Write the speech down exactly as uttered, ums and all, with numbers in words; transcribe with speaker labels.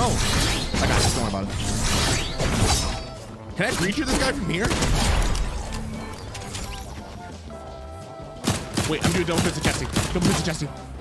Speaker 1: I got this. Don't worry about it. Can I breacher this guy from here? Wait, I'm doing double fist of chesting. Double fist of chesting.